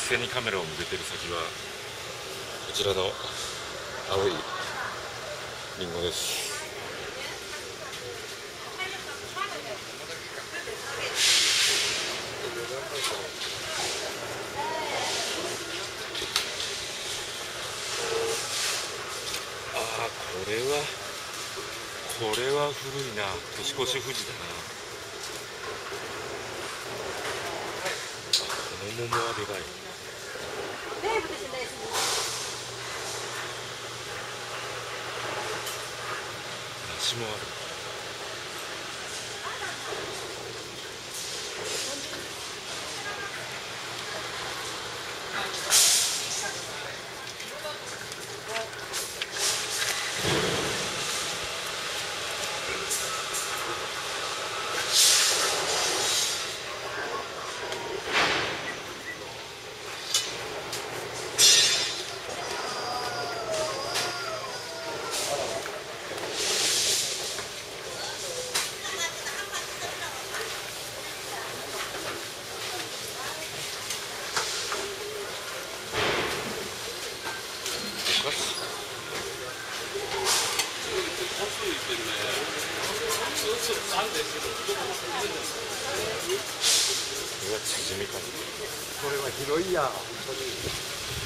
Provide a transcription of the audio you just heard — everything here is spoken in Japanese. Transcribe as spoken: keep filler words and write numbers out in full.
斉にカメラを向けてる先はこちらの青いリンゴです。ああ、これはこれは古いな。年越し富士だな。あ、この桃はでかい。梨もある。これはチヂミか。 これは広いや、本当に。